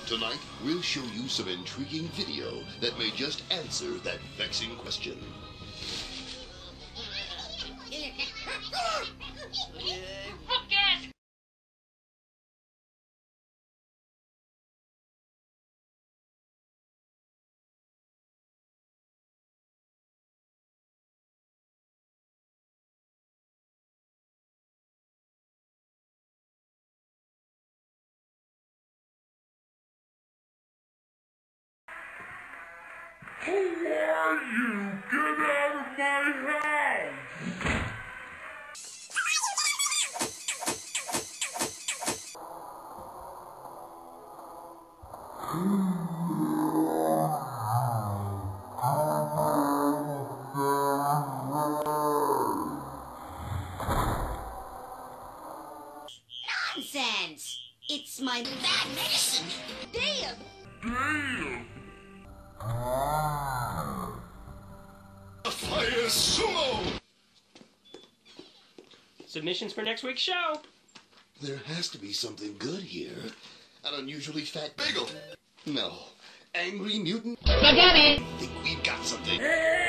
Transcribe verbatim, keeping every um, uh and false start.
Tonight, we'll show you some intriguing video that may just answer that vexing question. Who are you? Get out of my house! Nonsense! It's my bad medicine! Damn! Damn! Fire sumo! Submissions for next week's show. There has to be something good here. An unusually fat bagel. No. Angry mutant. Spaghetti! I think we've got something.